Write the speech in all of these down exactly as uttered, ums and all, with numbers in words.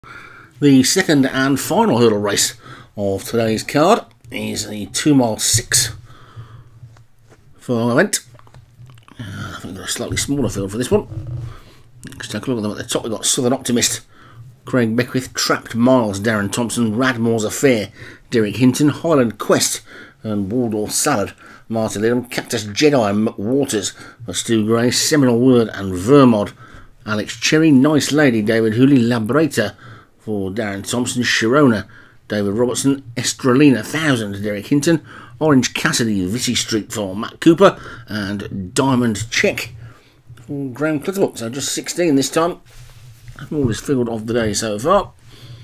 The second and final hurdle race of today's card is the two mile six for event. Uh, I think they're a slightly smaller field for this one. Let's take a look at them at the top. We've got Southern Optimist, Craig Beckwith, Trapped Miles, Darren Thompson, Radmore's Affair, Derek Hinton, Highland Quest and Waldorf Salad, Martin Lidham, Cactus Jedi and McWaters for Stu Gray, Seminole Word and Vermod, Alex Cherry, Nice Lady, David Hooley, Labrator for Darren Thompson, Sharona, David Robertson, Estrelina Thousand, Derek Hinton, Orange Cassidy, Vissy Street for Matt Cooper, and Diamond Check for Graham Clutterbuck. So just sixteen this time. Smallest field of the day so far.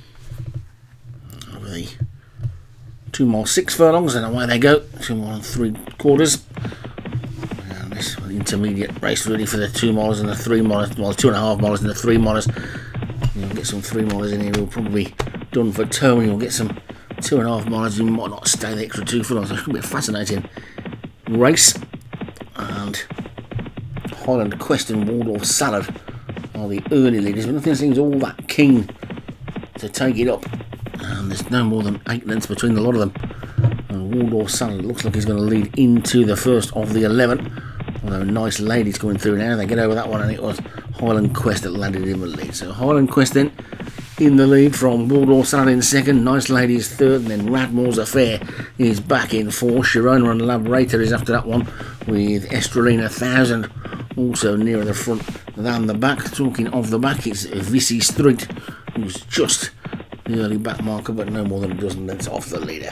Over the two mile six furlongs, and away they go. Two mile and three quarters. And this intermediate race really for the two miles and the three miles, well, two and a half miles and the three miles. You'll get some three milers in here. We'll probably be done for Tony. We'll get some two and a half milers who might not stay the extra two furlongs. So it should be a fascinating race. And Highland Quest and Waldorf Salad are the early leaders, but nothing seems all that keen to take it up. And there's no more than eight lengths between a lot of them. And Waldorf Salad looks like he's going to lead into the first of the eleven. Although Nice Lady's coming through now. They get over that one, and it was Highland Quest that landed in the lead. So Highland Quest then in the lead from Waldorf Salad in second, Nice Lady is third, and then Radmore's Affair is back in fourth. Sharona and Labrator is after that one, with Estrelina Thousand also nearer the front than the back. Talking of the back, it's Vissy Street, who's just the early back marker, but no more than a dozen lengths off the leader.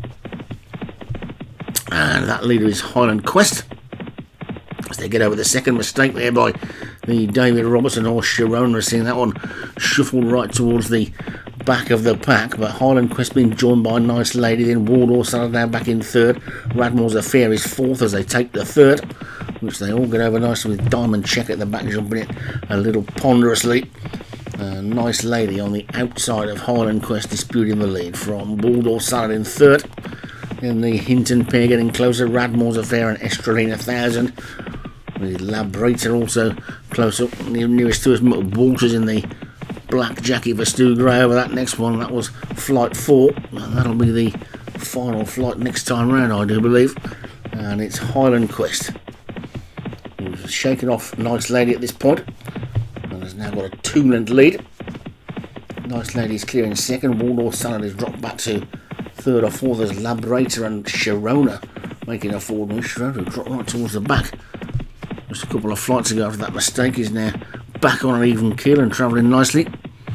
And that leader is Highland Quest. As they get over the second mistake there by the David Robertson horse Sharona, seeing that one shuffled right towards the back of the pack, but Highland Quest being joined by Nice Lady, then Waldorf Salad now back in third. Radmore's Affair is fourth as they take the third, which they all get over nicely with Diamond Check at the back jumping it a little ponderously. Uh, Nice Lady on the outside of Highland Quest disputing the lead from Waldorf Salad in third. Then the Hinton pair getting closer, Radmore's Affair and Estrelina Thousand, with Labrator also close up, nearest to us, Waters in the black jacket for Stu Gray over that next one. That was flight four, and that'll be the final flight next time round, I do believe. And it's Highland Quest who's shaken off Nice Lady at this point, and has now got a two length lead. Nice Lady is clear in second. Waldorf Salad has dropped back to third or fourth as Labrator and Sharona making a forward move. Sharona dropped right towards the back just a couple of flights ago after that mistake. Is now back on an even keel and travelling nicely.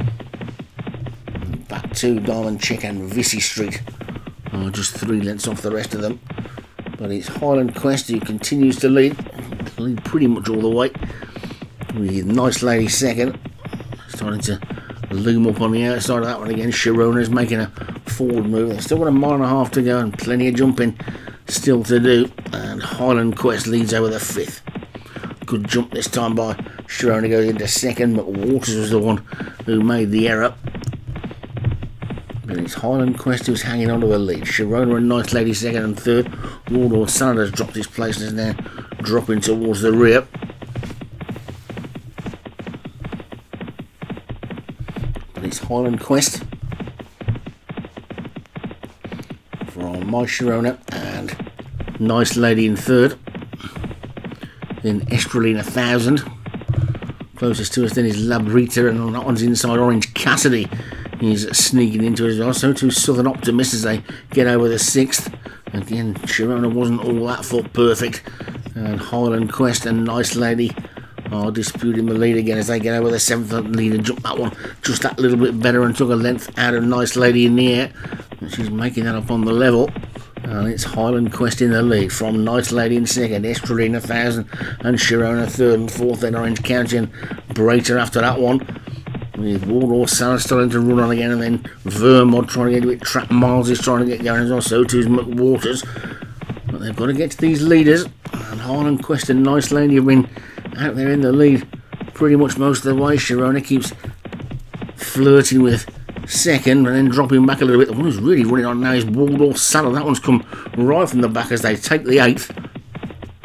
Back to Diamond Check and Vissy Street, oh, just three lengths off the rest of them. But it's Highland Quest who continues to lead, lead pretty much all the way, with Nice Lady second, starting to loom up on the outside of that one again. Sharona's making a forward move. They've still got a mile and a half to go and plenty of jumping still to do, and Highland Quest leads over the fifth. Good jump this time by Sharona, goes into second, but Waters was the one who made the error. But it's Highland Quest who's hanging on to the lead. Sharona and Nice Lady second and third. Waldorf Salad has dropped his place and is now dropping towards the rear. But it's Highland Quest from My Sharona and Nice Lady in third. Then Estrelina Thousand. Closest to us then is Labrator, and on that one's inside Orange Cassidy is sneaking into it as well. So too Southern Optimist as they get over the sixth. Again, Sharona wasn't all that foot perfect, and Highland Quest and Nice Lady are disputing the lead again as they get over the seventh. Lead and jump that one just that little bit better and took a length out of Nice Lady in the air, and she's making that up on the level. And it's Highland Quest in the lead from Nice Lady in second, Estrelina Thousand and Sharona third and fourth, then Orange County and Brater after that one, with Waldorf Salad starting to run on again, and then Vermod trying to get a bit. Trap Miles is trying to get going as well, so too is McWaters. But they've got to get to these leaders, and Highland Quest and Nice Lady have been out there in the lead pretty much most of the way. Sharona keeps flirting with second and then dropping back a little bit. The one who's really running on now is Waldorf Salad. That one's come right from the back as they take the eighth.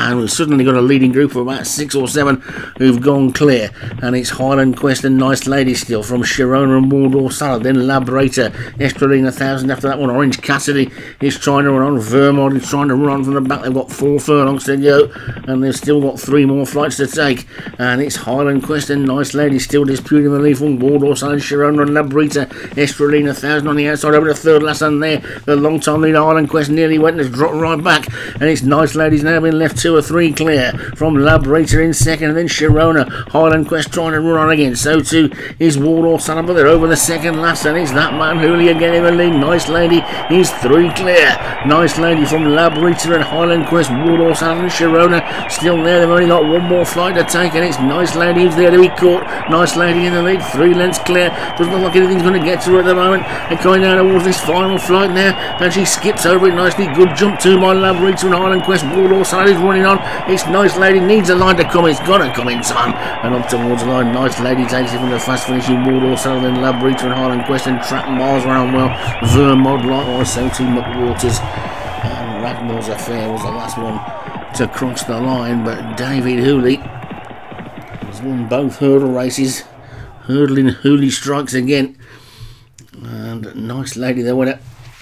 and we've suddenly got a leading group of about six or seven who've gone clear, and it's Highland Quest and Nice Lady still from Sharona and Waldorf Salad, then Labrator, Estrelina Thousand after that one. Orange Cassidy is trying to run on, Vermont is trying to run from the back. They've got four furlongs to go, and they've still got three more flights to take, and it's Highland Quest and Nice Lady still disputing the lead from Waldorf Salad, Sharona and Labrator, Estrelina Thousand on the outside over the third last, and there the long time leader Highland Quest nearly went and has dropped right back, and it's Nice Lady's now been left two or three clear from Labrator in second, and then Sharona. Highland Quest trying to run on again, so too is Waldorf Salad, but they're over the second last, and it's that man Hooley again in the lead. Nice Lady is three clear. Nice Lady from Labrator and Highland Quest, Waldorf Salad and Sharona still there. They've only got one more flight to take, and it's Nice Lady who's there to be caught. Nice Lady in the lead, three lengths clear. Doesn't look like anything's going to get to her at the moment. They're going down towards this final flight now, and she skips over it nicely. Good jump too by Labrator and Highland Quest. Waldorf Salad is running on. It's Nice Lady, needs a line to come. It's got to come in time, and up towards the line. Nice Lady takes it from the fast finishing Waldorf Salad, then Labrator and Highland Quest, and Trap Miles ran on well. Vermont likewise, so too McWaters, and Ragnar's Affair was the last one to cross the line, but David Hooley has won both hurdle races. Hurdling Hooley strikes again, and Nice Lady the winner.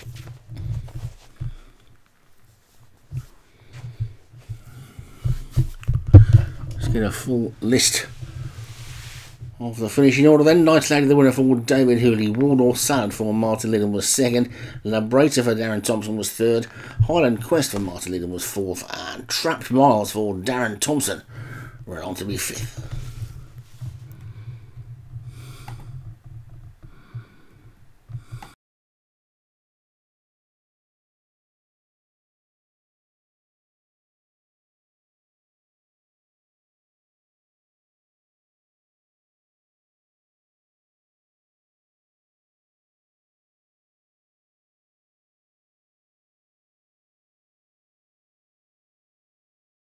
Let's get a full list of the finishing order then. Nice Lady the winner for David Hooley. Waldorf Salad for Martin Liddon was second. Labrator for Darren Thompson was third. Highland Quest for Martin Liddon was fourth. And Trapped Miles for Darren Thompson went on to be fifth.